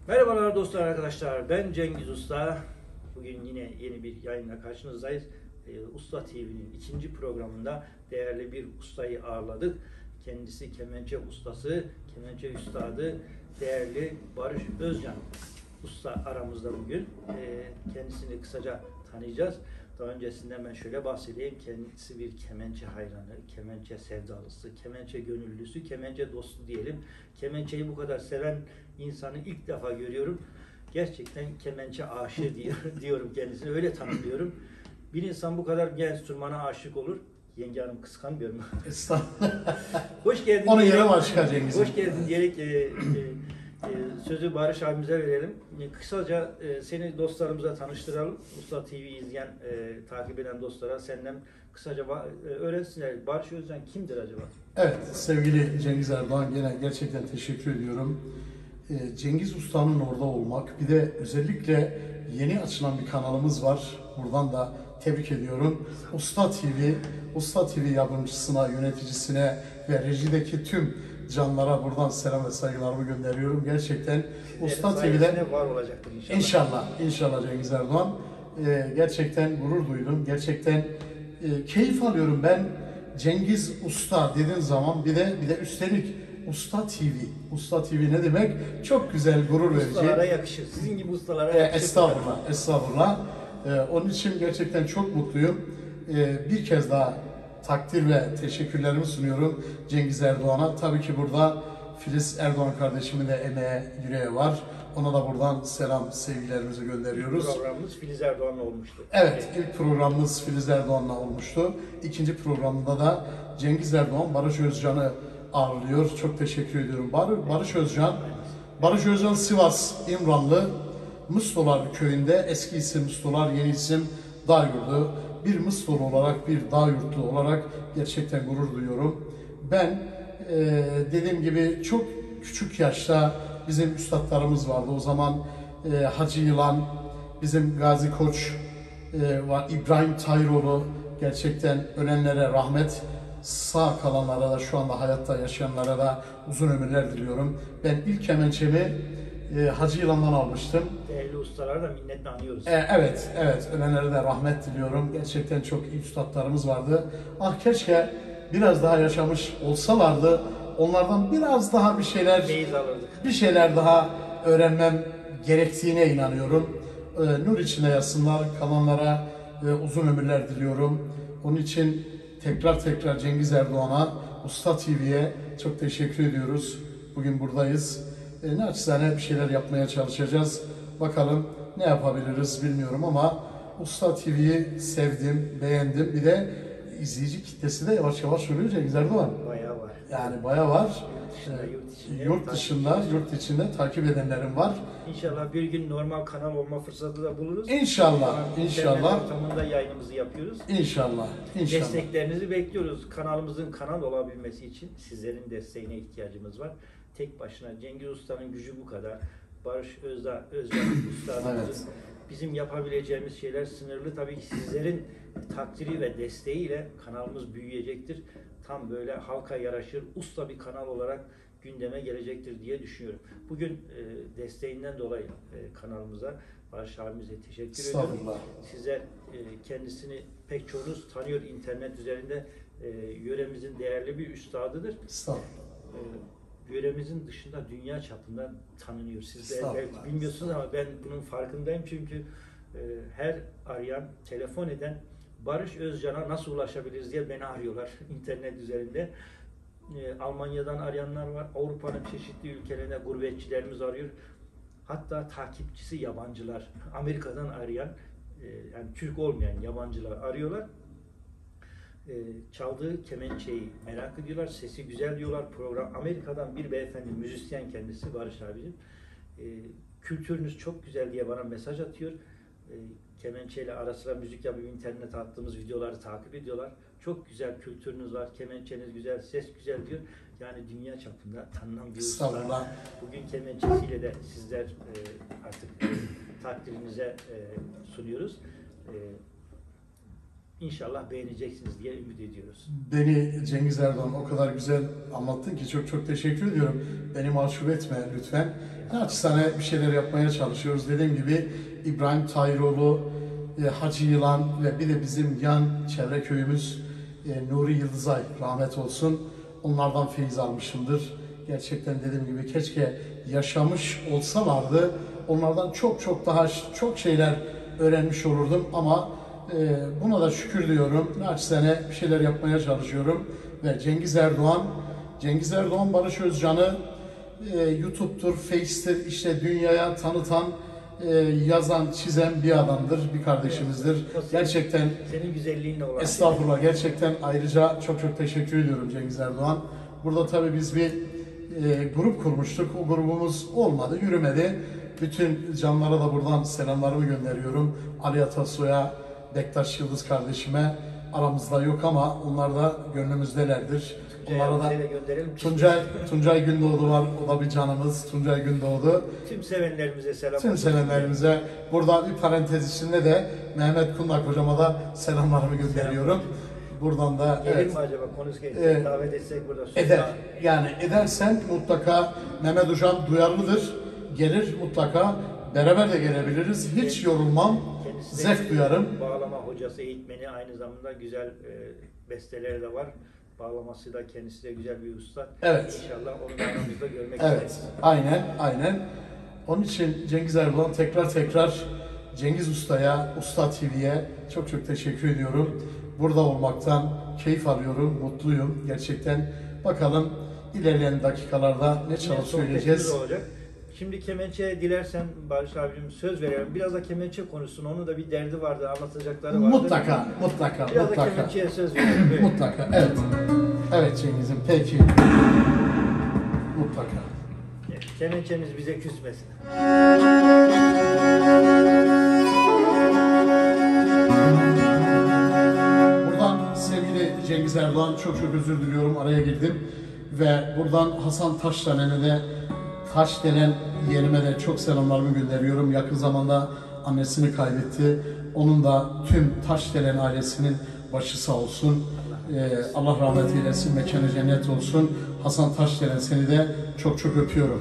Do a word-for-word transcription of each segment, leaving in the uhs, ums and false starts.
Merhabalar dostlar, arkadaşlar. Ben Cengiz Usta. Bugün yine yeni bir yayınla karşınızdayız. Ee, Usta T V'nin ikinci programında değerli bir ustayı ağırladık. Kendisi kemençe ustası, kemençe üstadı, değerli Barış Özcan Usta aramızda bugün. Ee, kendisini kısaca tanıyacağız. Daha öncesinden ben şöyle bahsedeyim. Kendisi bir kemençe hayranı, kemençe sevdalısı, kemençe gönüllüsü, kemençe dostu diyelim. Kemençeyi bu kadar seven insanı ilk defa görüyorum. Gerçekten kemençe aşığı diyor, diyorum kendisine. Öyle tanımlıyorum. Bir insan bu kadar bir enstrümana aşık olur. Yenge Hanım kıskanmıyor mu? Estağfurullah. Hoş geldin. Onu yere başka Cengiz'im. Hoş geldin diyerek e, e, e, sözü Barış abimize verelim. E, kısaca e, seni dostlarımıza tanıştıralım. Usta T V izleyen, e, takip eden dostlara senden kısaca e, öğrensinler. Barış Özcan kimdir acaba? Evet, sevgili Cengiz Erdoğan, gene gerçekten teşekkür ediyorum. E, Cengiz Usta'nın orada olmak, bir de özellikle yeni açılan bir kanalımız var. Buradan da tebrik ediyorum. Usta T V, Usta T V yapımcısına, yöneticisine ve rejideki tüm canlara buradan selam ve saygılarımı gönderiyorum. Gerçekten Usta T V'de var olacaktır inşallah. İnşallah, inşallah Cengiz Erdoğan. E, gerçekten gurur duydum. Gerçekten e, keyif alıyorum ben. Cengiz Usta dediğin zaman bir de bir de üstelik Usta T V. Usta T V ne demek? Çok güzel, gurur verici. Ustalara yakışır. Sizin gibi ustalara E, yakışır. estağfurullah, estağfurullah. E, onun için gerçekten çok mutluyum. E, bir kez daha takdir ve teşekkürlerimi sunuyorum Cengiz Erdoğan'a. Tabii ki burada Filiz Erdoğan kardeşimin de emeği, yüreği var. Ona da buradan selam, sevgilerimizi gönderiyoruz. İlk programımız Filiz Erdoğan'la olmuştu. Evet, ilk programımız Filiz Erdoğan'la olmuştu. İkinci programda da Cengiz Erdoğan, Barış Özcan'ı ağırlıyor. Çok teşekkür ediyorum. Bar Barış Özcan, Barış Özcan Sivas, İmranlı, Mıstolar köyünde, eski isim Mıstolar, yeni isim Dağyurdu. Bir Mıstolu olarak, bir Dağyurtlu olarak gerçekten gurur duyuyorum. Ben e, dediğim gibi çok küçük yaşta bizim üstadlarımız vardı. O zaman e, Hacı Yılan, bizim Gazi Koç e, var, İbrahim Tayroğlu, gerçekten ölenlere rahmet, sağ kalanlara da, şu anda hayatta yaşayanlara da uzun ömürler diliyorum. Ben ilk kemençemi e, Hacı Yılan'dan almıştım. Değerli ustalara da minnetle anıyoruz. E, evet, evet, ölenlere de rahmet diliyorum. Gerçekten çok iyi üstadlarımız vardı. Ah keşke biraz daha yaşamış olsalardı, onlardan biraz daha bir şeyler, Feyiz alırdık. bir şeyler daha öğrenmem gerektiğine inanıyorum. Ee, nur içinde yatsınlar, kalanlara e, uzun ömürler diliyorum. Onun için tekrar tekrar Cengiz Erdoğan'a, Usta T V'ye çok teşekkür ediyoruz. Bugün buradayız. E, ne açıdan bir şeyler yapmaya çalışacağız. Bakalım ne yapabiliriz bilmiyorum ama Usta T V'yi sevdim, beğendim. Bir de izleyici kitlesi de yavaş yavaş oluyor Cengiz Erdoğan. Bayağı var. Yani bayağı var. Yurt dışında, Ee, yurt Yurt dışında, dışında, yurt içinde takip edenlerim var. İnşallah bir gün normal kanal olma fırsatı da buluruz. İnşallah, İnternet inşallah. ortamında yayınımızı yapıyoruz. İnşallah, inşallah. Desteklerinizi bekliyoruz. Kanalımızın kanal olabilmesi için sizlerin desteğine ihtiyacımız var. Tek başına Cengiz Usta'nın gücü bu kadar. Barış Özda, Özcan Usta'nın Evet. bizim yapabileceğimiz şeyler sınırlı. Tabii ki sizlerin takdiri ve desteğiyle kanalımız büyüyecektir. Tam böyle halka yaraşır, usta bir kanal olarak gündeme gelecektir diye düşünüyorum. Bugün e, desteğinden dolayı e, kanalımıza, Barış abimize teşekkür ediyorum. Sizler e, kendisini pek çoğunuz tanıyor internet üzerinde. E, yöremizin değerli bir üstadıdır. Estağfurullah. E, yöremizin dışında dünya çapında tanınıyor. Sizler belki bilmiyorsunuz ama ben bunun farkındayım çünkü e, her arayan, telefon eden Barış Özcan'a nasıl ulaşabiliriz diye beni arıyorlar internet üzerinde. E, Almanya'dan arayanlar var, Avrupa'nın çeşitli ülkelerinde gurbetçilerimiz arıyor. Hatta takipçisi yabancılar, Amerika'dan arayan, e, yani Türk olmayan yabancılar arıyorlar. E, çaldığı kemençeyi merak ediyorlar, sesi güzel diyorlar. Program Amerika'dan bir beyefendi, müzisyen kendisi Barış abicim. E, kültürünüz çok güzel diye bana mesaj atıyor. E, kemençeyle ara sıra müzik yapıp internete attığımız videoları takip ediyorlar. Çok güzel kültürünüz var, kemençeniz güzel, ses güzel diyor. Yani dünya çapında tanınan bir usta. Bugün kemençesiyle de sizler e, artık e, takdirinize e, sunuyoruz. E, İnşallah beğeneceksiniz diye ümit ediyoruz. Beni Cengiz Erdoğan o kadar güzel anlattın ki çok çok teşekkür ediyorum. Beni mahcup etme lütfen. Naçizane bir şeyler yapmaya çalışıyoruz. Dediğim gibi İbrahim Tahiroğlu, e, Hacı Yılan ve bir de bizim yan çevre köyümüz e, Nuri Yıldızay rahmet olsun. Onlardan feyiz almışımdır. Gerçekten dediğim gibi keşke yaşamış olsalardı. Onlardan çok çok daha çok şeyler öğrenmiş olurdum ama e, buna da şükür diyorum. Naçizane bir şeyler yapmaya çalışıyorum. Ve Cengiz Erdoğan, Cengiz Erdoğan Barış Özcan'ı e, YouTube'dur, Face'tir, işte dünyaya tanıtan, e, yazan, çizen bir adamdır, bir kardeşimizdir. Evet, gerçekten senin güzelliğinle olan. Estağfurullah, gerçekten ayrıca çok çok teşekkür ediyorum Cengiz Erdoğan. Burada tabii biz bir e, grup kurmuştuk. O grubumuz olmadı, yürümedi. Bütün canlara da buradan selamlarımı gönderiyorum. Ali Atasoy'a, Bektaş Yıldız kardeşime, aramızda yok ama onlar da gönlümüzdelerdir. Onlara da Tuncay, Tuncay Gündoğdu var, o da bir canımız. Tuncay Gündoğdu. Tüm sevenlerimize selam. Tüm sevenlerimize. Burada bir parantez içinde de Mehmet Kundak hocama da selamlarımı gönderiyorum. Buradan da Gelir evet. mi acaba konusu Ee, davet etsek burada? Eder. Yani edersen mutlaka Mehmet hocam duyarlıdır. Gelir mutlaka. Beraber de gelebiliriz. Hiç yorulmam. Kendisi Zevk duyarım. Bağlama hocası, eğitmeni, aynı zamanda güzel e, besteleri de var. Bağlaması da kendisi de güzel bir usta. Evet. İnşallah onu da aramızda görmek Evet. isteriz. Aynen. Aynen. Onun için Cengiz Erdoğan tekrar tekrar Cengiz Usta'ya, Usta T V'ye çok çok teşekkür ediyorum. Burada olmaktan keyif alıyorum, mutluyum gerçekten. Bakalım ilerleyen dakikalarda ne çalıp söyleyeceğiz. Olacak. Şimdi kemençe dilersen Barış abicim söz verelim. Biraz da kemençe konuşsun. Onun da bir derdi vardı, anlatacakları vardı. Mutlaka, mutlaka, Biraz mutlaka. da kemençeye söz verelim. Böyle. Mutlaka, evet. Evet Cengiz'im, peki. Mutlaka. Evet, kemençemiz bize küsmesin. Buradan sevgili Cengiz Erdoğan çok çok özür diliyorum, araya girdim. Ve buradan Hasan Taşdelen'e de Taş denen yerime de çok selamlarımı gönderiyorum. Yakın zamanda annesini kaybetti. Onun da tüm Taşdelen ailesinin başı sağ olsun. Ee, Allah rahmet eylesin, mekanı cennet olsun. Hasan Taşdelen, seni de çok çok öpüyorum.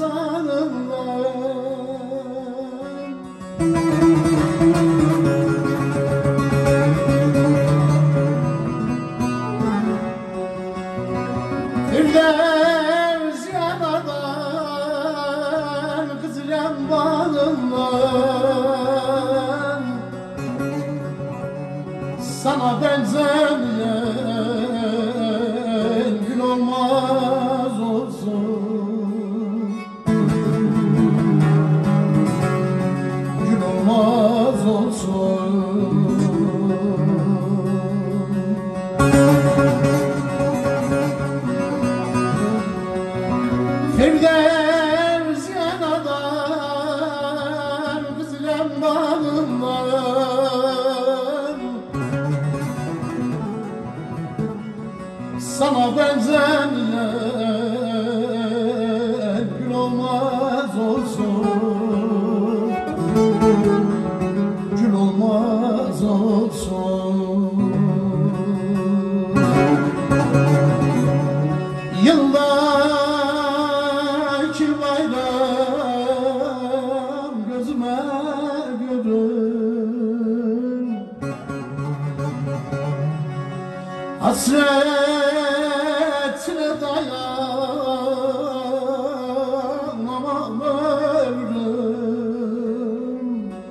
Firdevs yanadan kızılan bağından sana benzemeyen gül olmaz olsun, gül olmaz olsun. Firdevs yanadan kızılan bağından sana benzemeyen gül olmaz olsun, gül olmaz olsun. Yıldaki bayram gözüme görün, hasretine dayanamam ömrüm.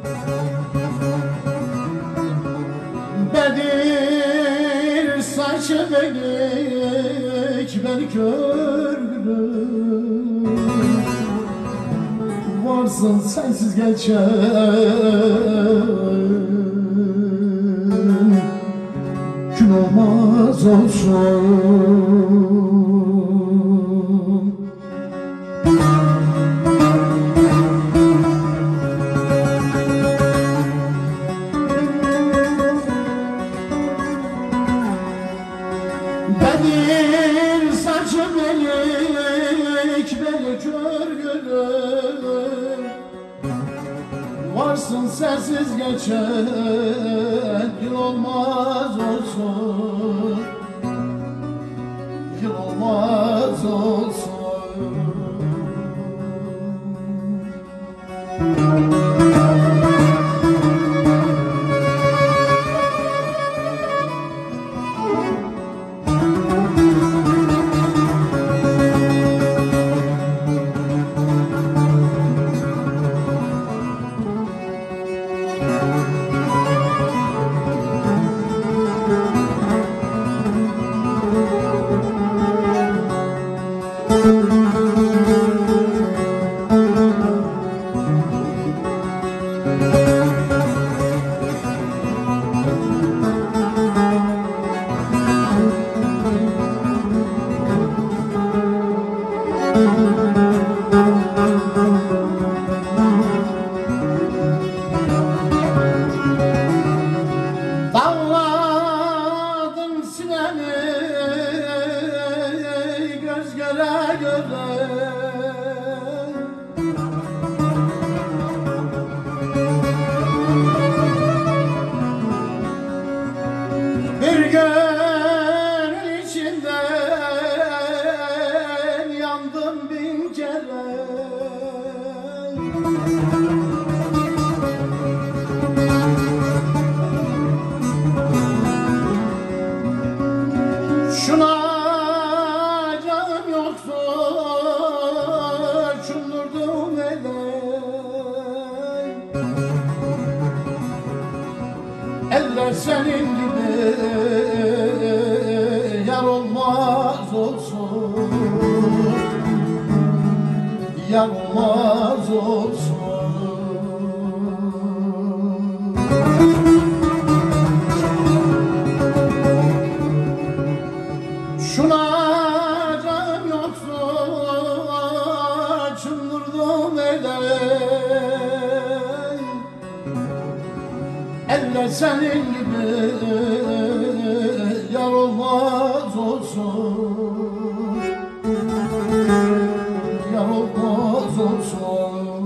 Bedir saçı belik, beni kör gülüm. Varsın sensiz geçen gün olmaz olsun. Benim saçım elik, beni kör gülüm. Varsın sensiz geçen yıl olmaz olsun, yıl olmaz olsun. Dağladım sinemi göz göre göre, bir gönül içinden yandım bin kere. Şuna canım yoksa çundurdum eley. Eller senin gibi yar olmaz olsun, yar olmaz olsun. Şuna canım yoksa çıldırdım eley. Eller senin gibi yar olmaz olsun, yar olmaz olsun.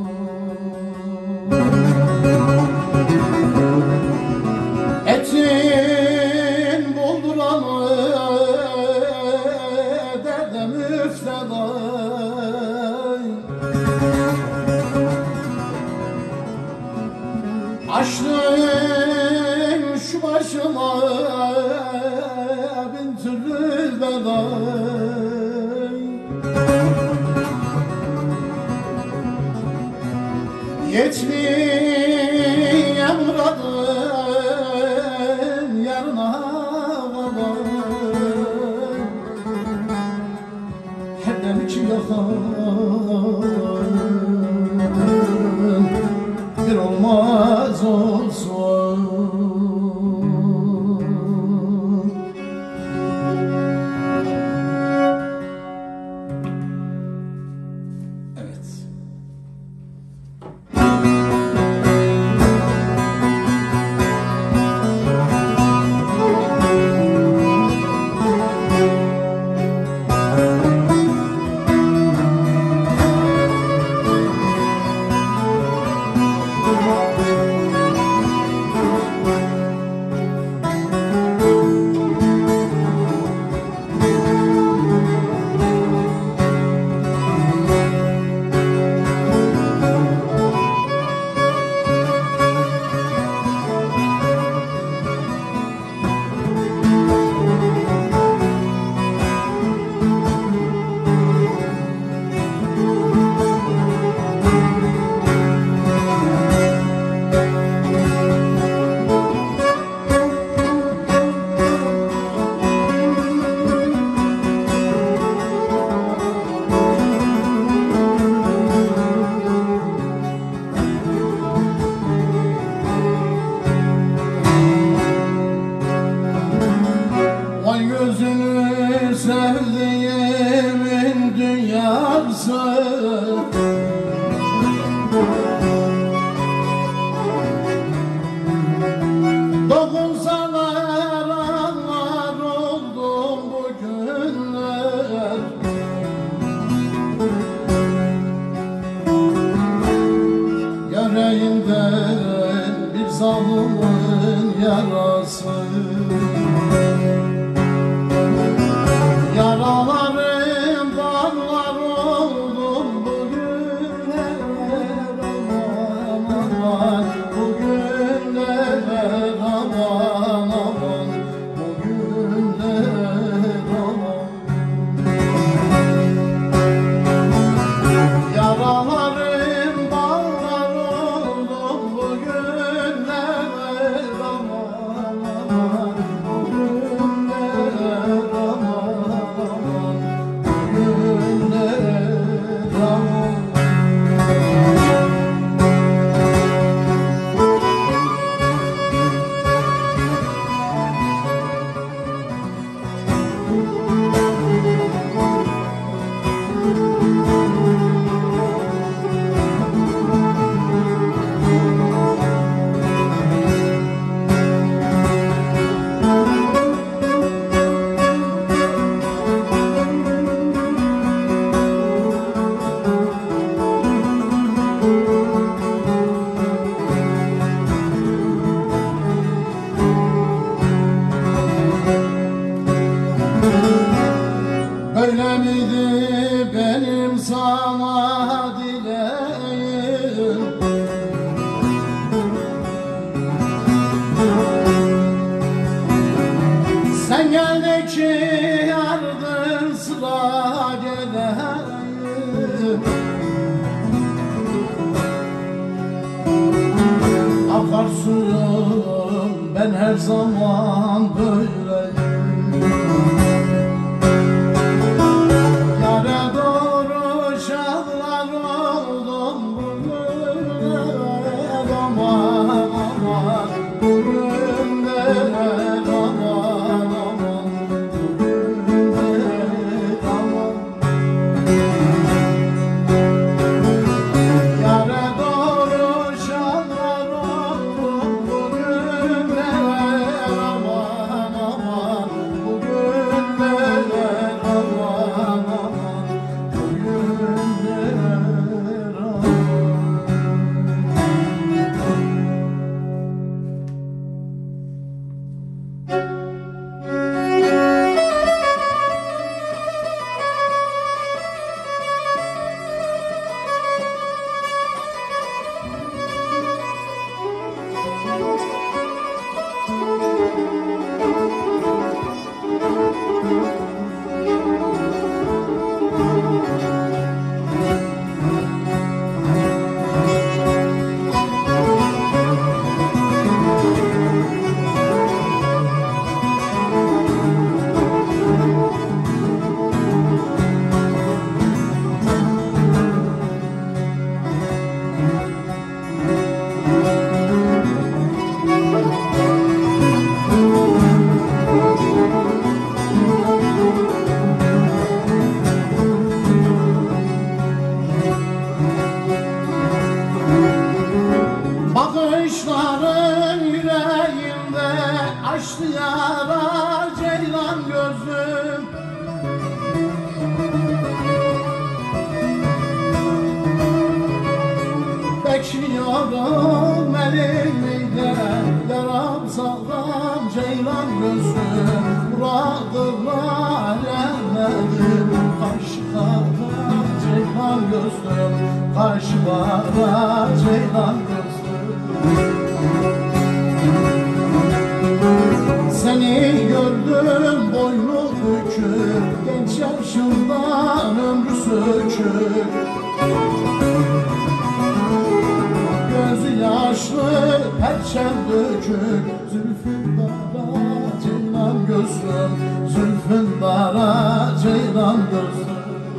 Etin bulduranı derde müftedayım. Geçmeye muradım yarına kadar hepten iki yakan bir olmaz olsun. Evet. Vay gözünü sevdiğimin dünyası, dokunsalar anlar oldum bu günler. Yüreğinden bir zalimin yarası, yaralarım bağlar oldum bugünler. Aman aman bugünler, aman aman bugünler, aman. Yaralarım bağlar oldum bugünler. Aman aman bugünler, aman. Öyle miydi benim sana dileğim? Sen geldikçe yardır sıra geleyim. Akarsuyum ben her zaman böyleyim. Yara doğru şahlar oldum bugünler. Aman aman bugünler, aman aman bugünler, aman. Yara doğru şahlar oldum bugünler. Aman aman açtı yara ceylan gözlüm. Bekliyorum elimde yaram sağlam ceylan gözlüm. Muradımla eremedim karşılara ceylan gözlüm. Karşılara ceylan gözlüm. Seni gördüm boynu bükük, genç yaşından ömrü sökük. Gözü yaşlı, perçem dökük, zülfün dara ceylan gözlüm. Zülfün dara ceylan gözlüm.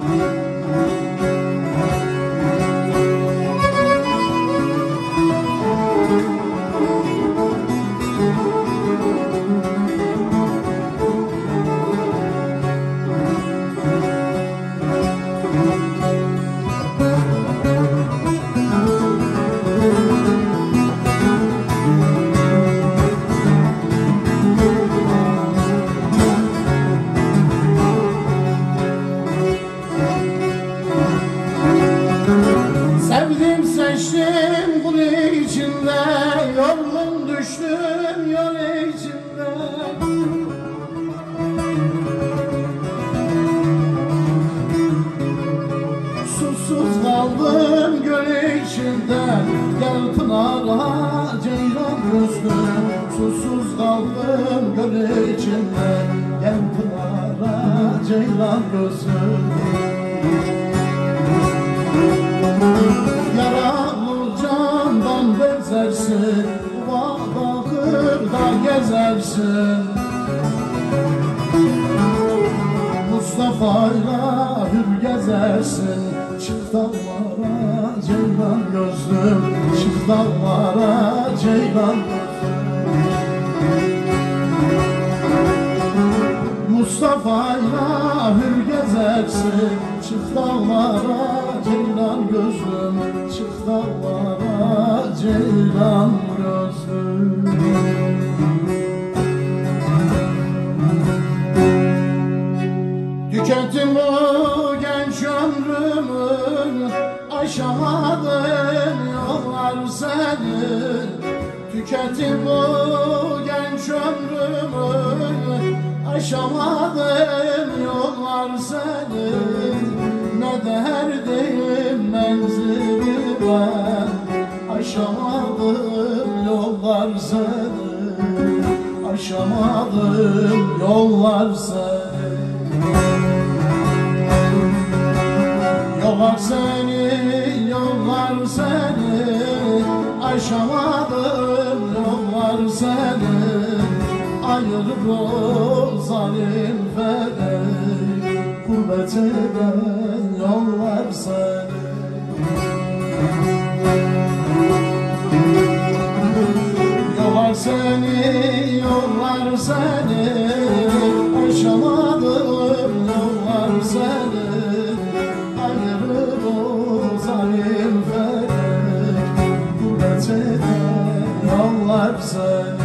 Sevdim seçtim bunun içinde, yoruldum düştüm yol içinde. Susuz kaldım göl içinde, gel Pınar'a ceylan gözlüm. Susuz kaldım göl içinde, gel Pınar'a ceylan gözlüm. Yaralı candan bezersin, Uvada kırda gezersin. Mustafa'yla hür gezersin. Çık dağlara ceylan gözlüm, çık dağlara ceylan gözlüm. Mustafa'yla hür gezersin. Çık dağlara ceylan gözlüm, çık dağlara ceylan gözlüm. Tükettim bu genç ömrümü, aşamadın yollar seni. Tükettim bu genç ömrümü, aşamadım yollar seni. Ne derdim menzili ben, aşamadım yollar seni. Aşamadım yollar seni. Yollar seni, yollar seni, aşamadım yollar seni. Ayırır o zalim felek, gurbet eden yollar seni. Yollar seni, yollar seni, aşamadım yollar seni. Ayırır o zalim felek, gurbet eden yollar seni.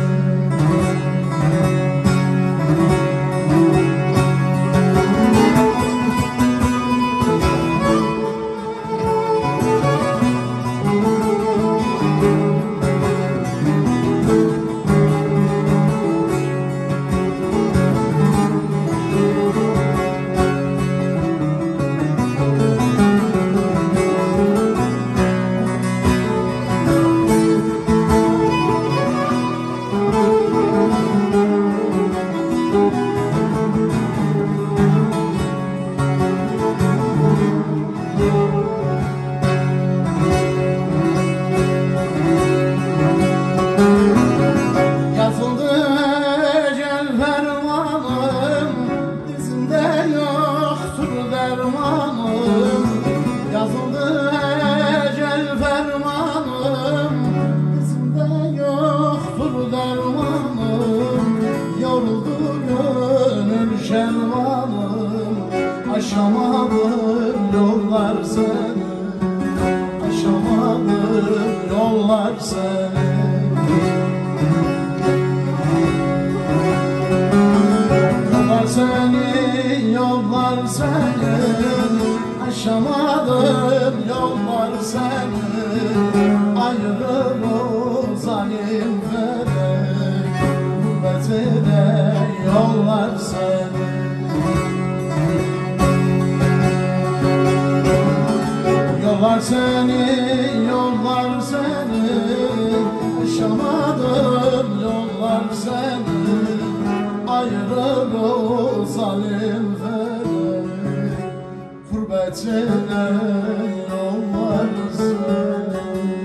Aşamadım yollar seni, aşamadım yollar seni. aşamadım yollar seni, ayrılır o zalim felek, gurbetine yollar seni. Yollar seni, yollar seni, aşamadım yollar seni, ayrılır o zalim felek, gurbetine yollar seni.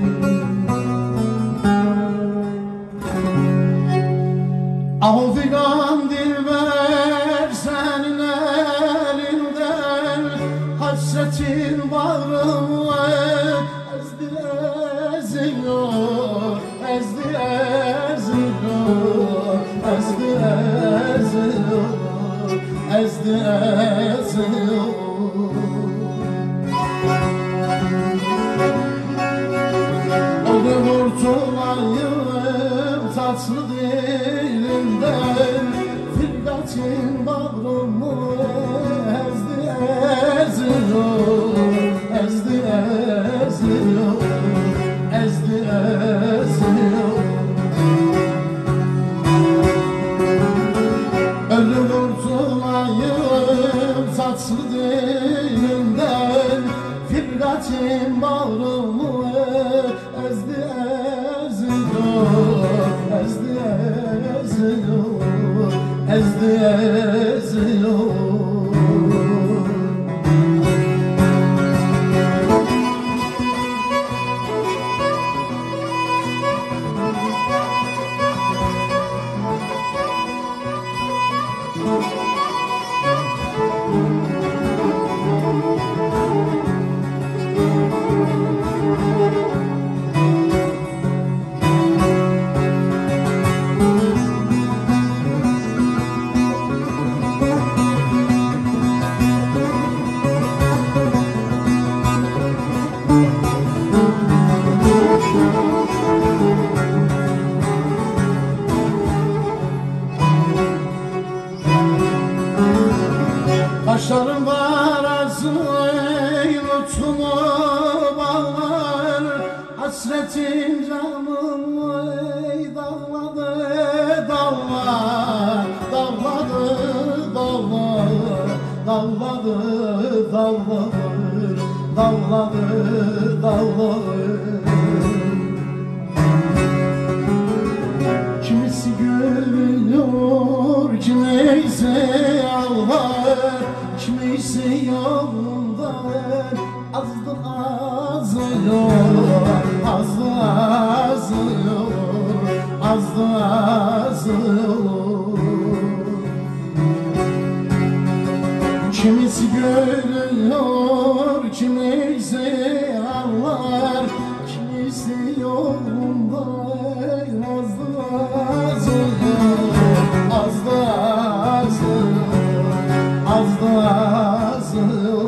Ah figan dilber senin elinden, hasretin bağrımı ezdi eziyor, ezdi eziyor, ezdi eziyor, ezdi eziyor. Öldü kurtulayım tatlı dilimden, firgatin bağrımı ezdi eziyor, ezdi eziyor, ezdi eziyor. Öldü kurtulayım tatlı dilimden, firgatin bağrımı ezdi eziyor, ezdi eziyor, ezdi eziyor. Kaşların arası lütfumu bağlar, hasretin canımı dağladı, dağlar, dağladı, dağlar, dağladı, dağlar, dağladı, dağlar. Kimisi gülüyor, kimisi ağlar, kimisi yolunda azdı azıyor, azdı azıyor, azdı azıyor. Kimisi gülüyor, kimisi ağlar, kimisi yolunda azdı azıyor, azdı azıyor, azdı azıyor.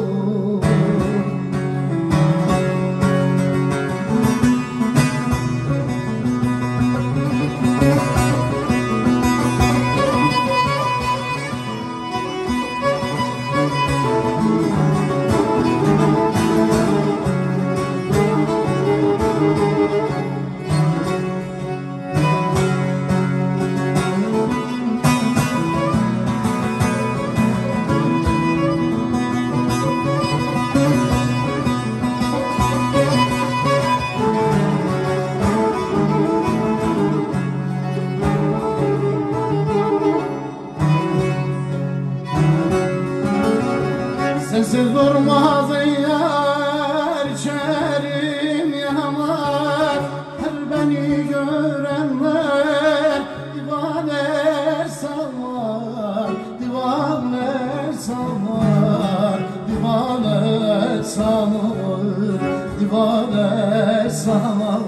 Sensiz durmaz yar, içerim yanar, her beni görenler divane sanar, divane sanar, divane sanar, divane sanar.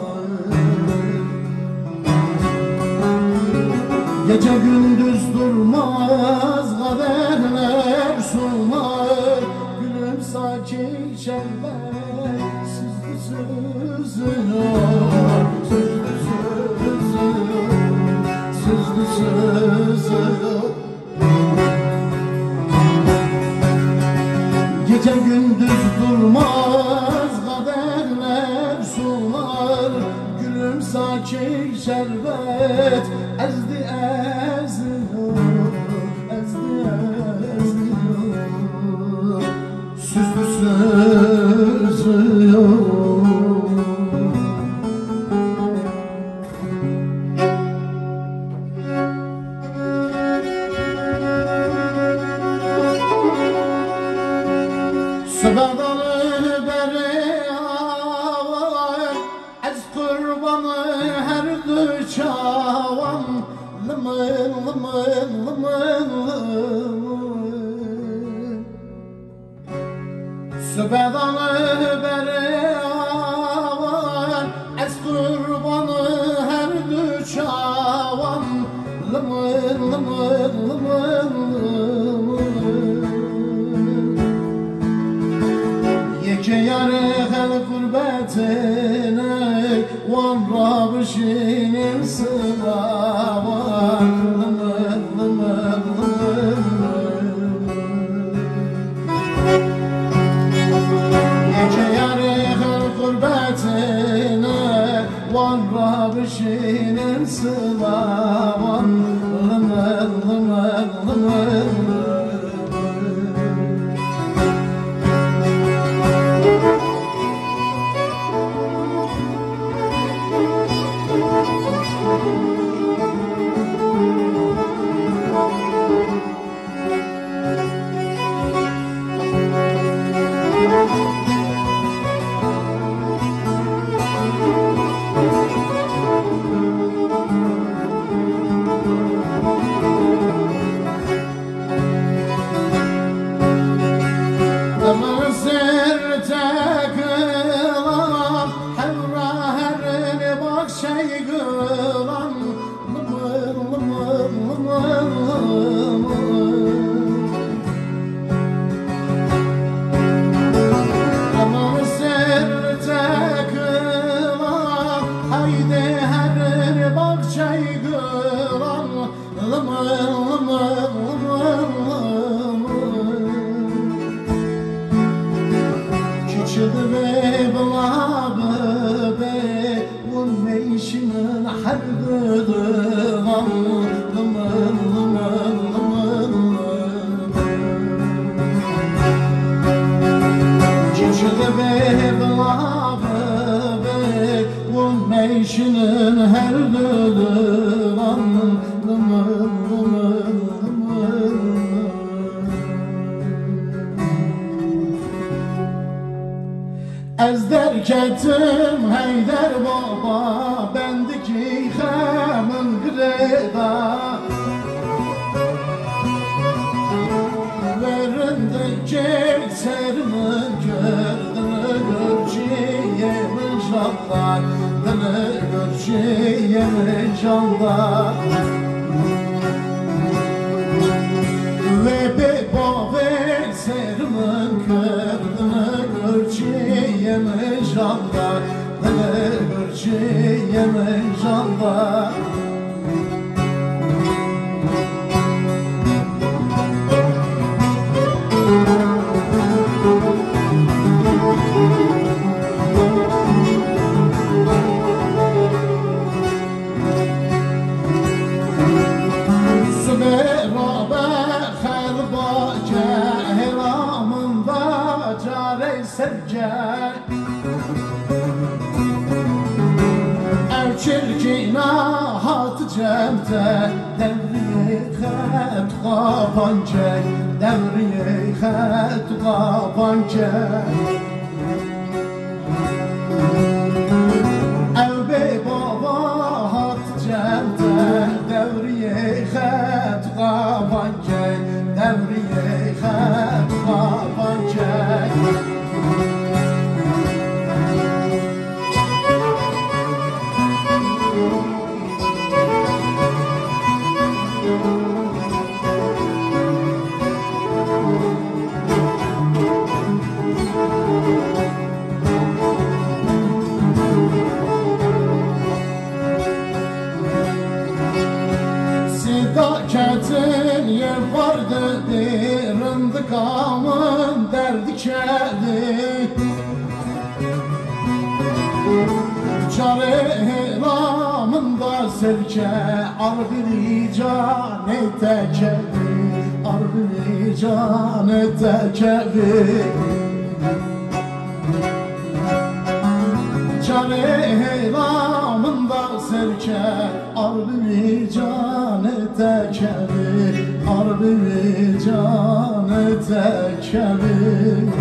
Gece gündüz durmaz, kaderler sunar, gülüm sakin şerbet süzlü süzülüyor, süzlü süzülüyor, süzlü süzülüyor. Gece gündüz durmaz, ki şerbet ezdi eziyor, ezdi eziyor, süzlü süzüyor. Sıvadalı beri avan, ez kurbanı her düçavan, lımın lımın lımın lımın. Sıvadalı beri avan, ez kurbanı her düçavan, lımın lımın lımın lımın. Yeke yarı hel gurbetine Van Rabişinin sınavan Lımın lımın lımın. Yeke yarı hel gurbetine Van Rabişinin sınavan Lımın lımın lımın. Her dönem lımın lımın lımın. Ez derketim Heydər baba bendiki xəmin qreda verinde geçerimi gördüğünü görçeyemin şanlar dını görçeyemin şanlar ve beba verserimi gördüğünü görçeyemin şanlar dını görçeyemin şanlar. Ev çirkina hatı cemte devriye xət qapancək devriye xət qapancək Ev bey baba hatı cemte devriye xət qapancək devriye xət qapancək Sidakatin yer vardı derindi kamın derdi kedi Carelamında serke arbili cane tekevi arbili cane tekevi Carelamında serke arbili cane tekevi arbili cane tekevi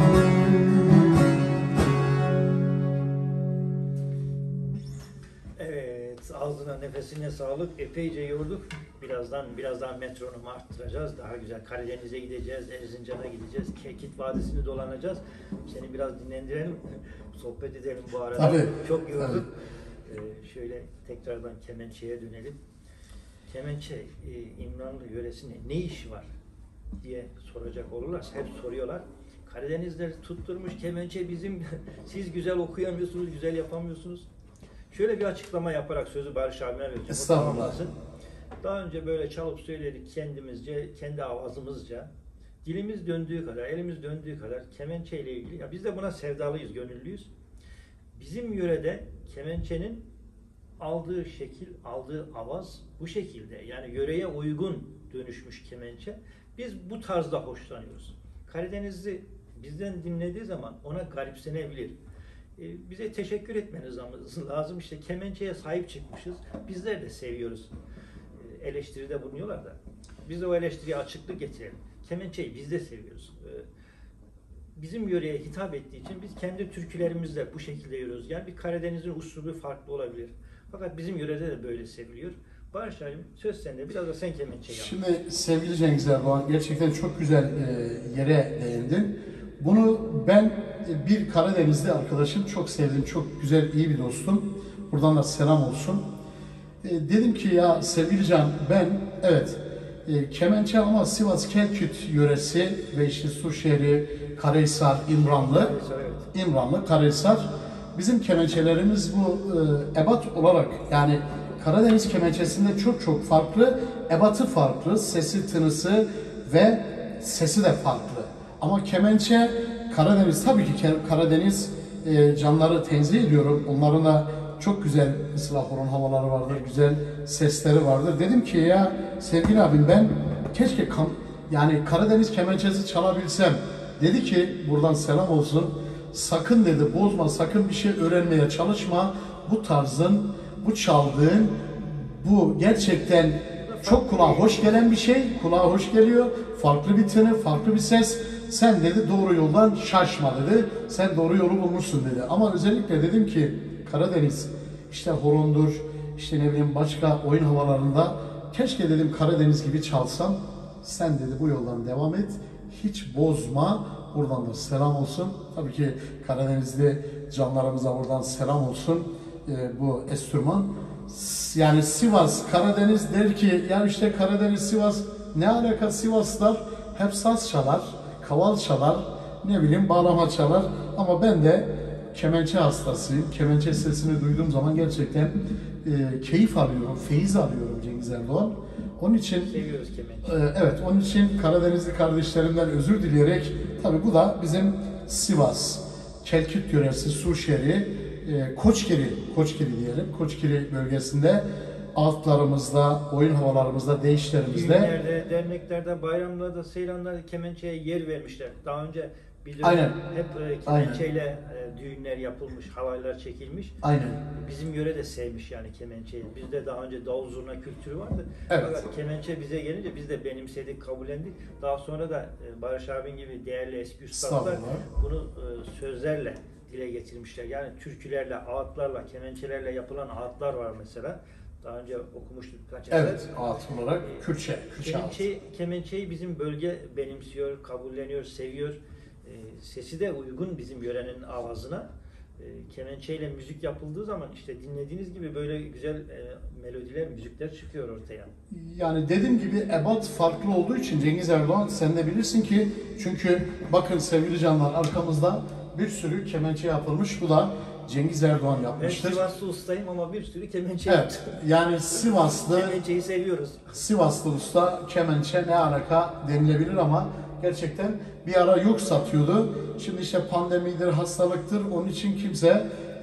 Ağzına nefesine sağlık. Epeyce yorduk. Birazdan biraz daha metronomu arttıracağız. Daha güzel Karadeniz'e gideceğiz. Erzincan'a gideceğiz. Kekit Vadisi'ni dolanacağız. Seni biraz dinlendirelim. Sohbet edelim bu arada. Tabii. Çok yorduk. Ee, şöyle tekrardan kemençeye dönelim. Kemençe e, İmranlı yöresinde ne işi var diye soracak olurlar. Hep soruyorlar. Karadenizler tutturmuş kemençe bizim siz güzel okuyamıyorsunuz, güzel yapamıyorsunuz. Şöyle bir açıklama yaparak sözü Barış abime vereceğim. Estağfurullah. Daha önce böyle çalıp söyledik kendimizce, kendi avazımızca. Dilimiz döndüğü kadar, elimiz döndüğü kadar kemençe ile ilgili. Ya biz de buna sevdalıyız, gönüllüyüz. Bizim yörede kemençenin aldığı şekil, aldığı avaz bu şekilde. Yani yöreye uygun dönüşmüş kemençe. Biz bu tarzda hoşlanıyoruz. Karadenizli bizden dinlediği zaman ona garipsenebilir. Bize teşekkür etmeniz lazım. İşte kemençeye sahip çıkmışız. Bizler de seviyoruz. Eleştiride bulunuyorlar da. Biz de o eleştiriye açıklık getirelim. Kemençeyi biz de seviyoruz. Bizim yöreye hitap ettiği için biz kendi türkülerimizle bu şekilde yürüyoruz. Yani bir Karadeniz'in usulü farklı olabilir. Fakat bizim yörede de böyle seviliyor. Barış abim söz sende. Biraz da sen kemençeyi yap. Şimdi sevgili Cengiz Erdoğan gerçekten çok güzel yere değindin. Bunu ben bir Karadenizli arkadaşım çok sevdim, çok güzel, iyi bir dostum. Buradan da selam olsun. E, dedim ki ya sevgili Can ben evet e, kemençe ama Sivas Kelküt yöresi ve işte Suşehri, Karahisar, İmranlı, Karahisar, evet. İmranlı, Karahisar bizim kemençelerimiz bu e, ebat olarak yani Karadeniz kemençesinde çok çok farklı, ebatı farklı, sesi, tınısı ve sesi de farklı. Ama kemençe Karadeniz tabii ki Karadeniz e, canları tenzih ediyorum. Onların da çok güzel mesela horon havaları vardır, güzel sesleri vardır. Dedim ki ya sevgili abim ben keşke kam yani Karadeniz kemençesi çalabilsem. Dedi ki buradan selam olsun. Sakın dedi bozma, sakın bir şey öğrenmeye çalışma. Bu tarzın, bu çaldığın, bu gerçekten çok kulağa hoş gelen bir şey. Kulağa hoş geliyor. Farklı bir tını, farklı bir ses. Sen dedi doğru yoldan şaşma dedi. Sen doğru yolu bulmuşsun dedi. Ama özellikle dedim ki Karadeniz işte horondur, işte ne bileyim başka oyun havalarında keşke dedim Karadeniz gibi çalsam. Sen dedi bu yoldan devam et. Hiç bozma. Buradan da selam olsun. Tabii ki Karadenizli canlarımıza buradan selam olsun. Ee, bu enstrüman. Yani Sivas, Karadeniz der ki ya işte Karadeniz, Sivas ne alaka Sivaslar hep saz çalar. Kaval çalar, ne bileyim bağlama çalar ama ben de kemençe hastasıyım. Kemençe sesini duyduğum zaman gerçekten e, keyif alıyorum, feyiz alıyorum Cengiz Erdoğan. Onun için seviyoruz kemençe. E, evet, onun için Karadenizli kardeşlerimden özür dileyerek tabii bu da bizim Sivas, Kelküt yöresi, Suşehri, e, Koçgiri, Koçgiri diyelim. Koçgiri bölgesinde altlarımızda, oyun havalarımızda, değişlerimizde. Düğünlerde, derneklerde, bayramlarda, seyranlarda kemençeye yer vermişler. Daha önce bir Aynen. hep e, kemençeyle e, düğünler yapılmış, halaylar çekilmiş. Aynen. Bizim yöre de sevmiş yani kemençeyi. Bizde daha önce davul zurna kültürü vardı. Evet. Fakat kemençe bize gelince biz de benimsedik, kabullendik. Daha sonra da e, Barış abin gibi değerli eski üstadlar bunu e, sözlerle dile getirmişler. Yani türkülerle, ağıtlarla, kemençelerle yapılan ağıtlar var mesela. Daha önce okumuştuk birkaç eser. Evet, ağıt olarak Kürtçe, Kürtçe Kemençeyi, kemençeyi bizim bölge benimsiyor, kabulleniyor, seviyor. E, sesi de uygun bizim yörenin avazına. E, kemençeyle müzik yapıldığı zaman işte dinlediğiniz gibi böyle güzel e, melodiler, müzikler çıkıyor ortaya. Yani dediğim gibi ebat farklı olduğu için Cengiz Erdoğan sen de bilirsin ki çünkü bakın sevgili canlar arkamızda bir sürü kemençe yapılmış. Bu da Cengiz Erdoğan yapmıştır. Ben Sivaslı ustayım ama bir sürü kemençe evet, yaptım. yani Sivaslı Kemençeyi seviyoruz. Sivaslı usta kemençe ne alaka denilebilir ama gerçekten bir ara yok satıyordu. Şimdi işte pandemidir, hastalıktır. Onun için kimse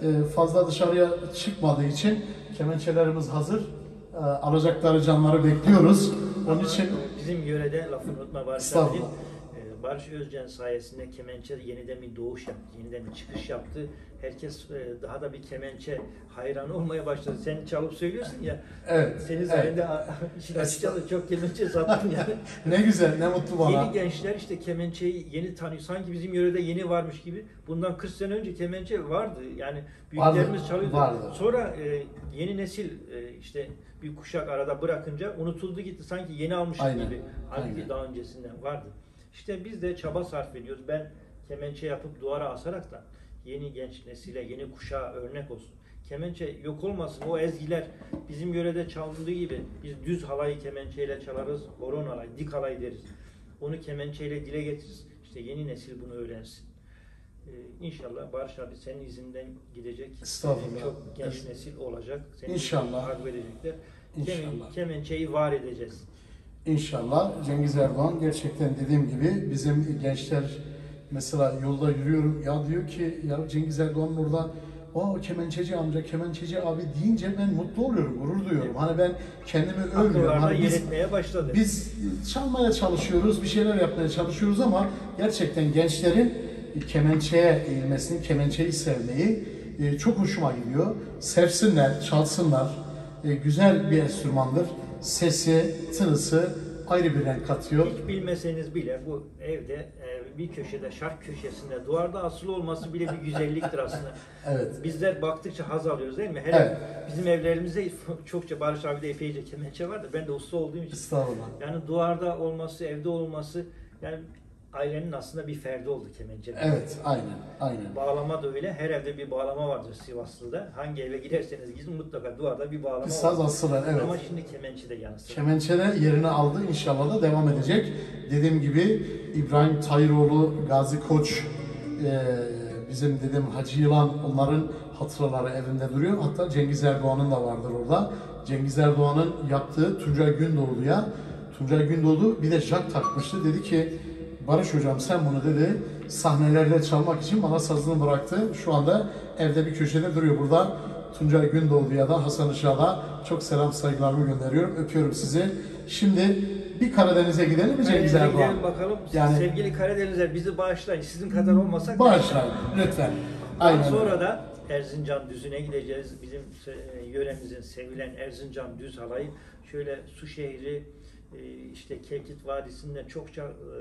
e, fazla dışarıya çıkmadığı için kemençelerimiz hazır. E, alacakları canları bekliyoruz. Onun için bizim yörede lafını unutma Barış abi. Ee, Barış Özcan sayesinde kemençe yeniden bir doğuş yaptı, yeniden bir çıkış yaptı. Herkes e, daha da bir kemençe hayranı olmaya başladı. Sen çalıp söylüyorsun ya. Evet. Senin sayende evet. açıkçası çok kemençe sattın yani. Ne güzel, ne mutlu bana. Yeni gençler işte kemençeyi yeni tanıyor. Sanki bizim yörede yeni varmış gibi. Bundan kırk sene önce kemençe vardı. Yani büyüklerimiz Vardı, çalıyordu. vardı. Sonra e, yeni nesil e, işte bir kuşak arada bırakınca unutuldu gitti. Sanki yeni almışız Aynen, gibi. Halbuki aynen. daha öncesinden vardı. İşte biz de çaba sarf ediyoruz. Ben kemençe yapıp duvara asarak da yeni genç nesile, yeni kuşağa örnek olsun. Kemençe yok olmasın. O ezgiler bizim yörede çalındığı gibi biz düz halayı kemençeyle çalarız, horon halayı, dik halayı deriz. Onu kemençeyle dile getiririz. İşte yeni nesil bunu öğrensin. Ee, İnşallah Barış abi senin izinden gidecek. Estağfurullah. Çok genç nesil olacak. Senin İnşallah. takip edecekler. İnşallah. Kemen, kemençeyi var edeceğiz. İnşallah. Cengiz Erdoğan gerçekten dediğim gibi bizim gençler mesela yolda yürüyorum ya diyor ki ya Cengiz Erdoğan orada o kemençeci amca, kemençeci abi deyince ben mutlu oluyorum, gurur duyuyorum. Hani ben kendimi övmüyorum. Hani yer biz, etmeye başladı. biz çalmaya çalışıyoruz, bir şeyler yapmaya çalışıyoruz ama gerçekten gençlerin kemençeye eğilmesini, kemençeyi sevmeyi e, çok hoşuma gidiyor. Sevsinler, çalsınlar. E, güzel bir enstrümandır. Sesi, tınısı ayrı bir renk katıyor. Hiç bilmeseniz bile bu evde e, bir köşede, şark köşesinde duvarda asılı olması bile bir güzelliktir aslında. Evet. Bizler baktıkça haz alıyoruz değil mi? Hele Evet. bizim evlerimizde çokça Barış abi de epeyce kemençe var da ben de usta olduğum için. Estağfurullah. Yani duvarda olması, evde olması yani ailenin aslında bir ferdi oldu kemençe. Evet, aynen, aynen. Bağlama da öyle. Her evde bir bağlama vardır Sivaslı'da. Hangi eve giderseniz gidin mutlaka duvarda bir bağlama Bir var. saz asılar, evet. Ama şimdi kemençe de yanı sıra. Kemençe de yerini aldı. İnşallah da devam edecek. Dediğim gibi İbrahim Tayiroğlu, Gazi Koç, e, bizim dedim Hacı Yılan, onların hatıraları evinde duruyor. Hatta Cengiz Erdoğan'ın da vardır orada. Cengiz Erdoğan'ın yaptığı Tuncay Gündoğdu'ya, Tuncay Gündoğdu bir de jak takmıştı. Dedi ki Barış hocam sen bunu dedi sahnelerde çalmak için bana sazını bıraktı. Şu anda evde bir köşede duruyor. Burada Tuncay Gündoğdu'ya da Hasan Işık'a da çok selam saygılarımı gönderiyorum. Öpüyorum sizi. Şimdi bir Karadeniz'e gidelim mi Cengiz Erdoğan? Gidelim bakalım. Yani, Sevgili Karadenizler bizi bağışlayın. Sizin kadar olmasak. Bağışlayın lütfen. Daha Aynen. sonra da Erzincan Düzü'ne gideceğiz. Bizim e, yöremizin sevilen Erzincan Düz halayı. Şöyle su şehri, e, işte Kelkit Vadisi'nde çokça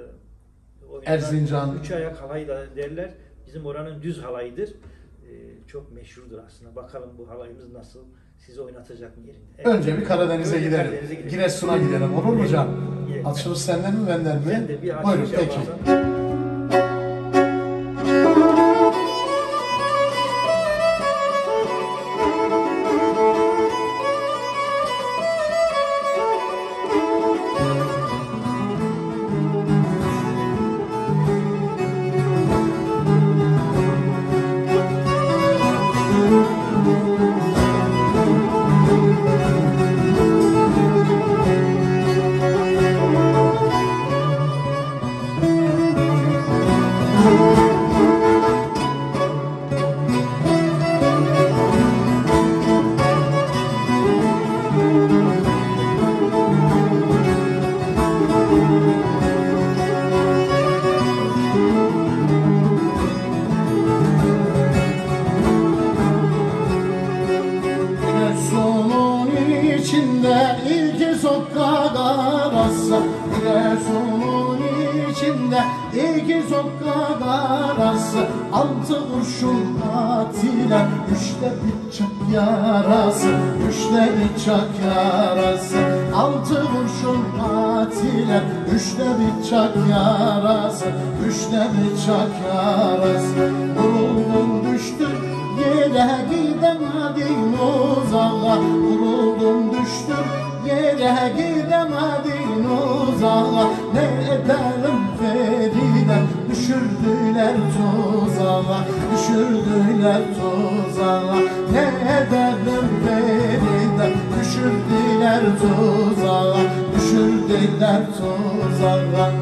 e, oynanan Erzincan. üç ayak halayı da derler. Bizim oranın düz halayıdır. E, çok meşhurdur aslında. Bakalım bu halayımız nasıl sizi oynatacak mı yerinde? Evet. Önce bir Karadeniz'e Önce gidelim. Karadeniz'e gidelim. Giresun'a gidelim. Olur mu hocam? Gidelim. Açılış senden mi benden mi? Sen de bir açılış Buyurun peki. yaparsan. Giresun'un içinde ilk sokak arası, Giresun'un içinde ilk sokak arası, altı kurşun atıyla üçte bıçak yarası, üçte bıçak yarası, altı kurşun atıyla üçte bıçak yarası, üçte bıçak yarası. Vuruldum düştüm yere gidemedin uzağa, vuruldum düştüm yere gidemedin uzağa. Ne ederim Feride, düşürdüler tuzağa, düşürdüler tuzağa. Ne ederim Feride, düşürdüler tuzağa, düşürdüler tuzağa.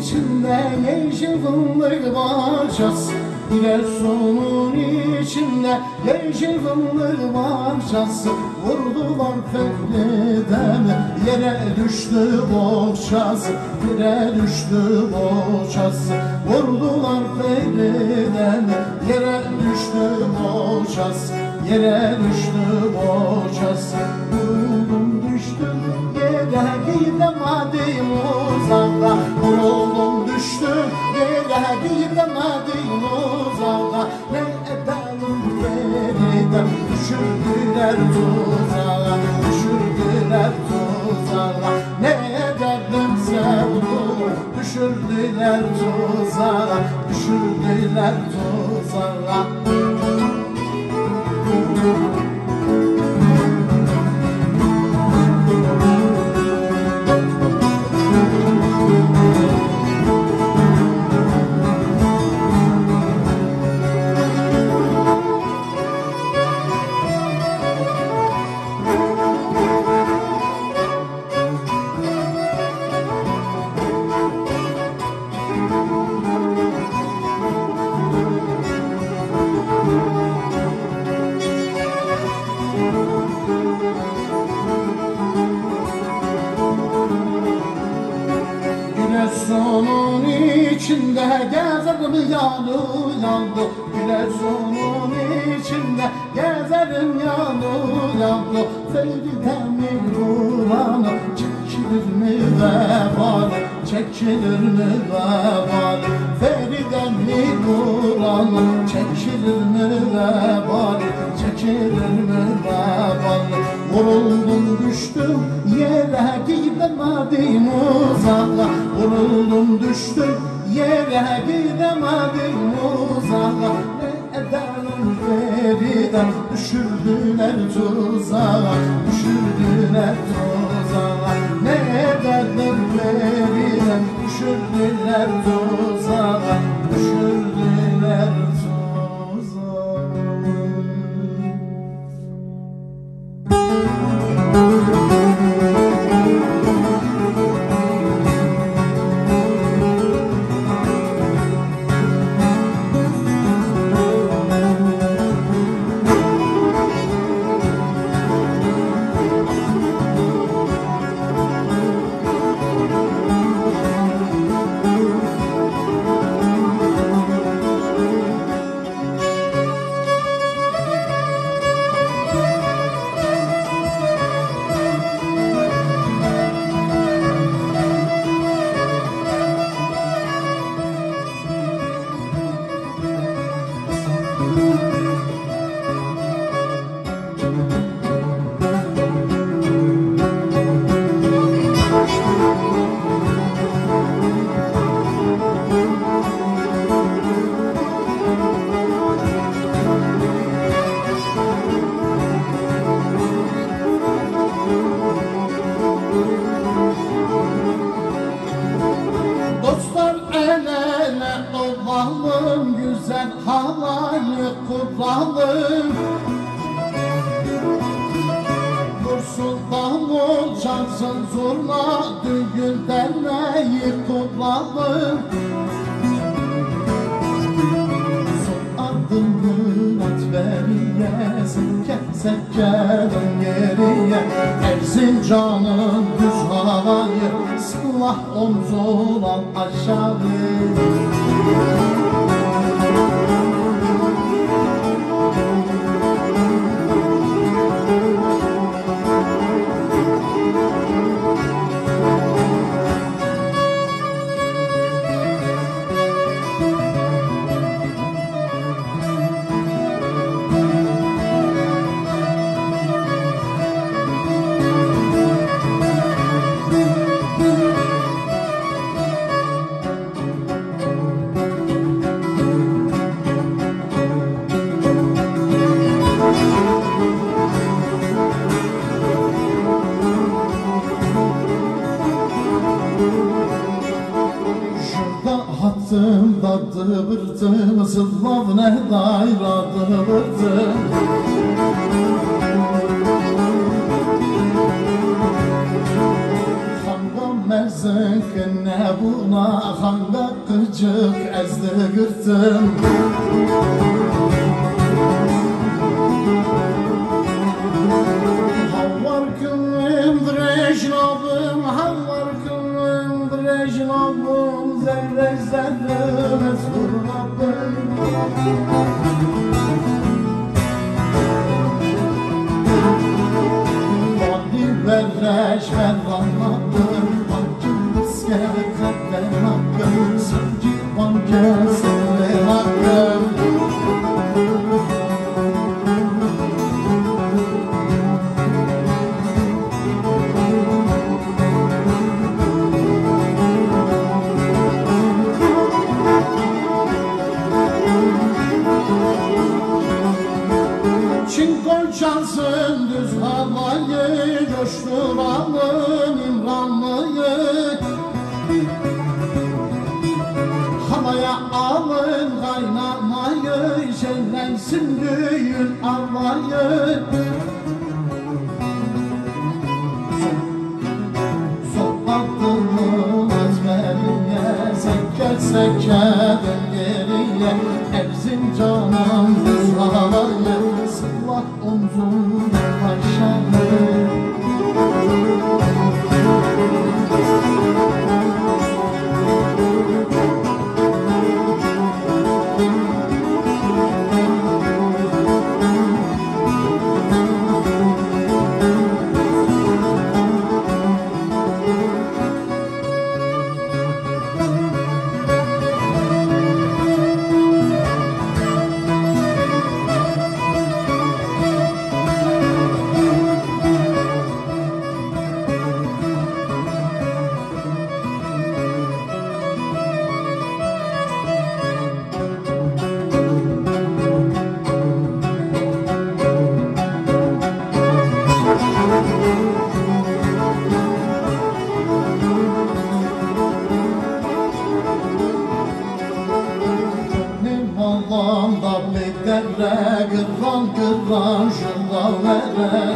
içinde yeşil fındık bahçesi, Giresun'un içinde yeşil fındık bahçesi. Vurdular Ferdi'den, yere düştü bohçası, yere düştü bohçası. Vurdular Ferdi'den, yere düştü bohçası, yere düştü bohçası. Vuruldum düştüm yere, gidemedim uzağa. Vuruldum düştüm yere, gidemedim uzağa. Ne edelim Feride, düşürdüler tuzağa, düşürdüler tuzağa. Ne ederdim sevduğum, düşürdüler tuzağa, düşürdüler tuzağa. Giresun'un içinde gezerim yanı yandı, Giresun'un içinde gezerim yanı yandı. Feride-mi Kur'an'ı çekilir mi vebali, çekilir mi vebali. Feride-mi Kur'an'ı çekilir mi vebali, çekilir mi vebali. Vuruldum düştüm yere, gidemedim uzağa. Vuruldum düştüm yere, gidemedim uzağa. Ne edelim Feride, düşürdüler tuzağa, düşürdüler tuzağa. Ne edelim Feride, düşürdüler tuzağa, düşürdüler tuzağa. Güzel havayı kuralım, dursun davul çalsın zurna, düğün derneği kuralım. Son adımı at veriyesin, kessek gelin geriye. Erzincan'ın düz havayı, sılah omzundan aşağı. Hattımda dıvırdım, zıllav ne dayra dıvırdım. Kandan merz bilmezsin ki ne buna hangi gıcık ezdi gırtım. Havar kılımdır ecnabım, havar kılımdır ecnabım, zerre zerre mezhur Rabbim. Verreş verranladım, hakkım iske kadden hakkım, sanki banke senin hakkım. Çinko çalsın düz havayı, coşturalım İmranlıyı. Havaya alın kaynamayı, şenlensin düğün arlayı. Sol adımı ezberiye, sekke sekke dön geriye. Evzin canım düz havayı, sıvak omzum aşağı. Allah'ımda bir derre, gırran gırran şunda vere.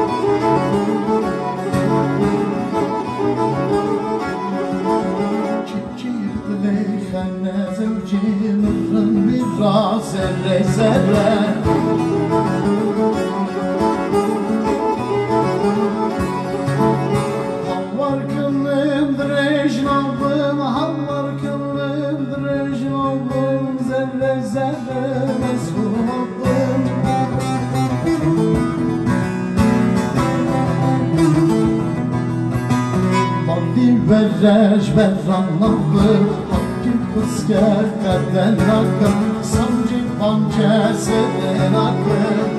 Kikirdi leyhenne zevci, mırrın biraz zerre zerre. Havvar kılımdır ecnabım, havvar kılımdır ecnabım, zerre zerre mezhur Rabbim. Baldi verreş berranlabım, hakkım kısker kadden hakkım, sancı banke senin hakkım.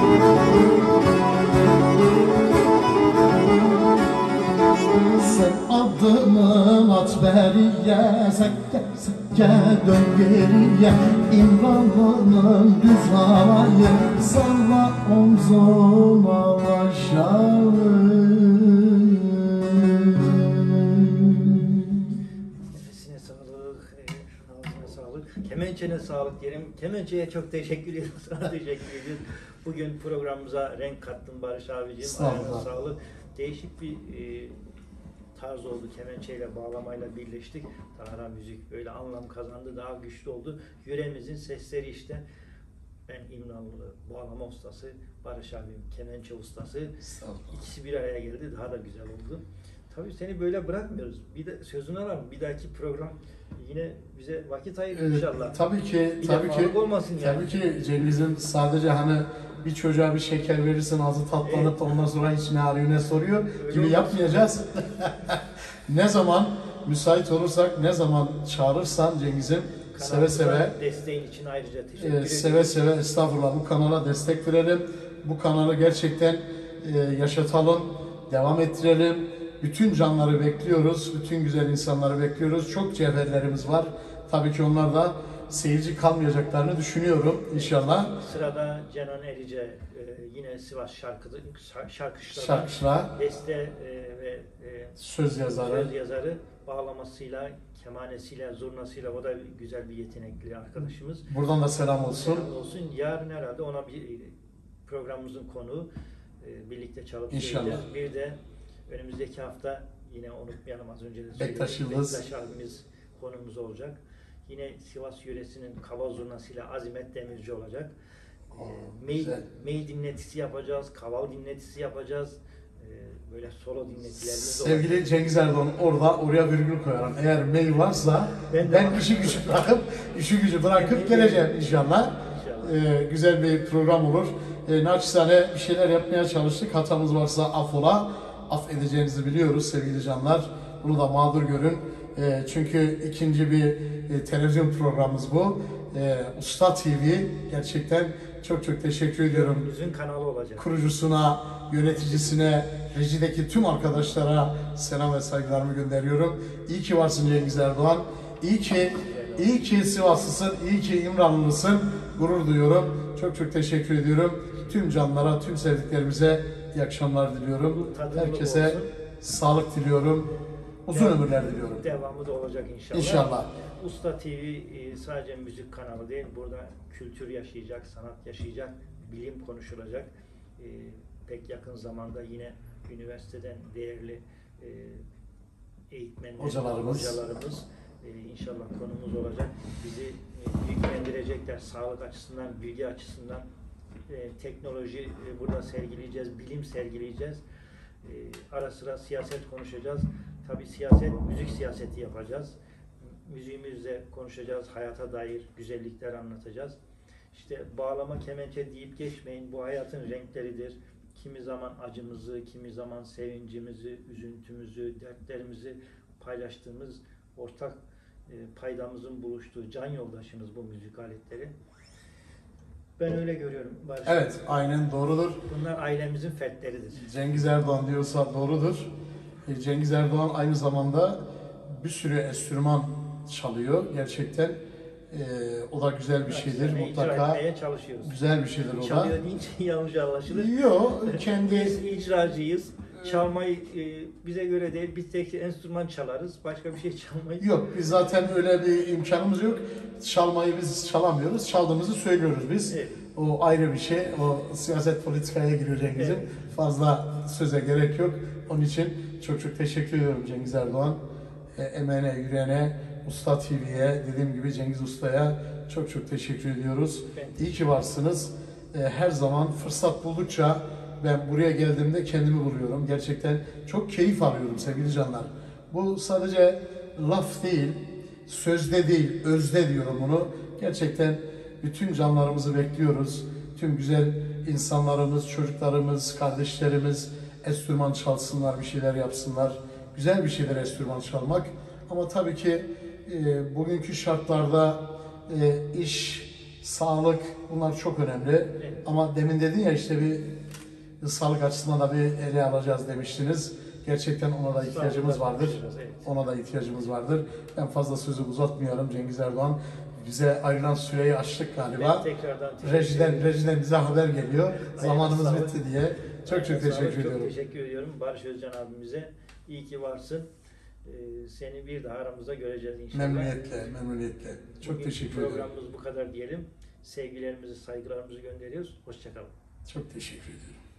Sen adımı at beriye, sekke sekke dön geriye. İmranlı'nın düz havayı, salla omzuma aşağı. Nefesine sağlık, ağzına sağlık, kemençene sağlık diyelim. Kemençeye çok teşekkür ediyoruz, sana teşekkür ediyoruz. Bugün programımıza renk kattın Barış abiciğim, ayağına sağlık. Değişik bir e, tarz oldu, kemençeyle, bağlamayla birleştik. Tahara müzik böyle anlam kazandı, daha güçlü oldu. Yüreğimizin sesleri işte. Ben İmranlı bağlama ustası, Barış abim kemençe ustası. İkisi bir araya geldi, daha da güzel oldu. Tabii seni böyle bırakmıyoruz. Bir de sözünü alalım. Bir dahaki program yine bize vakit ayır Evet, inşallah. tabii ki, Bir tabii ki, olmasın yani. tabii ki Cengiz'in sadece hani bir çocuğa bir şeker verirsin, ağzı tatlanıp Evet. da ondan sonra hiç ne arıyor ne soruyor Öyle gibi olmaz. yapmayacağız. Ne zaman müsait olursak, ne zaman çağırırsan Cengiz'im seve seve desteğin için ayrıca teşekkür e, ederim. seve seve estağfurullah bu kanala destek verelim. Bu kanalı gerçekten e, yaşatalım, devam ettirelim. Bütün canları bekliyoruz, bütün güzel insanları bekliyoruz. Çok cevherlerimiz var. Tabii ki onlar da seyirci kalmayacaklarını düşünüyorum inşallah. Sırada Cenan Erice e, yine Sivas şarkıcı, şarkışları, Şarkıcılar, beste e, ve e, söz yazarı. söz yazarı, bağlamasıyla, kemanesiyle, zurnasıyla o da güzel bir yetenekli arkadaşımız. Buradan da selam olsun. Selam olsun. Yarın herhalde ona bir programımızın konuğu e, birlikte çalıp İnşallah. söyleyeceğiz. Bir de önümüzdeki hafta yine unutmayalım, az önce de söyledik. Bektaş Yıldız. Bektaş abimiz konumuz olacak. Yine Sivas yöresinin kava zurnasıyla Azimet Demirci olacak. Oo, Mey, güzel. Mey dinletisi yapacağız, kaval dinletisi yapacağız. Ee, böyle solo dinletilerimiz Sevgili olacak. Cengiz Erdoğan, orada oraya virgül koyarım. Eğer mail varsa Ben ben, de- işi gücü bırakıp işi gücü bırakıp Ben- geleceğim inşallah. İnşallah. Ee, güzel bir program olur. Ee, naçizane bir şeyler yapmaya çalıştık. Hatamız varsa affola. Af edeceğinizi biliyoruz sevgili canlar. Bunu da mağdur görün. Ee, çünkü ikinci bir e, televizyon programımız bu. Ee, Usta T V, gerçekten çok çok teşekkür ediyorum. Yüzün kanalı olacak. Kurucusuna, yöneticisine, rejideki tüm arkadaşlara selam ve saygılarımı gönderiyorum. İyi ki varsın Cengiz Erdoğan. İyi ki, iyi ki Sivaslısın, iyi ki İmranlısın. Gurur duyuyorum. Çok çok teşekkür ediyorum. Tüm canlara, tüm sevdiklerimize iyi akşamlar diliyorum. Tadımlı Herkese olsun. sağlık diliyorum. Uzun Devam- ömürler diliyorum. Devamı da olacak inşallah. İnşallah. Usta T V e, sadece müzik kanalı değil, burada kültür yaşayacak, sanat yaşayacak, bilim konuşulacak. E, Pek yakın zamanda yine üniversiteden değerli e, eğitmenler, Hocalarımız. hocalarımız e, inşallah konumuz olacak. Bizi e, bilgilendirecekler, sağlık açısından, bilgi açısından. E, teknoloji e, burada sergileyeceğiz, bilim sergileyeceğiz. E, ara sıra siyaset konuşacağız. Tabii siyaset, müzik siyaseti yapacağız. Müziğimizle konuşacağız, hayata dair güzellikler anlatacağız. İşte bağlama, kemençe deyip geçmeyin, bu hayatın renkleridir. Kimi zaman acımızı, kimi zaman sevincimizi, üzüntümüzü, dertlerimizi paylaştığımız, ortak e, paydamızın buluştuğu can yoldaşımız bu müzik aletleri. Ben öyle görüyorum Barış. Evet, aynen doğrudur. Bunlar ailemizin fertleridir. Cengiz Erdoğan diyorsa doğrudur. E, Cengiz Erdoğan aynı zamanda bir sürü enstrüman çalıyor. Gerçekten e, o da güzel bir şeydir. Yani icra Mutlaka etmeye çalışıyoruz. güzel bir şeydir o da. Çalıyor deyince yanlış anlaşılır. Yok, kendi Biz icracıyız. Çalmayı e, bize göre değil, biz tek enstrüman çalarız. Başka bir şey çalmayız. yok. Biz zaten öyle bir imkanımız yok. Çalmayı biz çalamıyoruz. Çaldığımızı söylüyoruz biz. Evet. O ayrı bir şey. O siyaset politikaya giriyor Cengiz'in. Evet. Fazla söze gerek yok. Onun için çok çok teşekkür ediyorum Cengiz Erdoğan. E, emeğine, yüreğine, Usta T V'ye, dediğim gibi Cengiz Usta'ya çok çok teşekkür ediyoruz. Ben İyi ki varsınız. E, her zaman fırsat buldukça ben buraya geldiğimde kendimi buluyorum. Gerçekten çok keyif alıyorum sevgili canlar. Bu sadece laf değil, sözde değil, özde diyorum bunu. Gerçekten bütün canlarımızı bekliyoruz. Tüm güzel insanlarımız, çocuklarımız, kardeşlerimiz enstrüman çalsınlar, bir şeyler yapsınlar. Güzel bir şeyler enstrüman çalmak. Ama tabii ki e, bugünkü şartlarda e, iş, sağlık bunlar çok önemli. Evet. Ama demin dedin ya işte bir sağlık açısından da bir ele alacağız demiştiniz. Gerçekten ona da ihtiyacımız Sağlıkla vardır. konuşacağız, evet. Ona da ihtiyacımız vardır. Ben fazla sözü uzatmıyorum Cengiz Erdoğan. Bize ayrılan süreyi aştık galiba. Ben tekrardan teşekkür Rejiden, ederim. rejiden bize haber geliyor. Zamanımız sağlık. bitti diye. Çok çok Ayağına teşekkür sağlık, ediyorum. Çok teşekkür ediyorum Barış Özcan abimize. İyi ki varsın. Ee, seni bir daha aramızda göreceğiz inşallah. Memnuniyetle, memnuniyetle. Çok Bugünkü teşekkür ederim. programımız bu kadar diyelim. Sevgilerimizi, saygılarımızı gönderiyoruz. Hoşçakalın. Çok teşekkür ediyorum.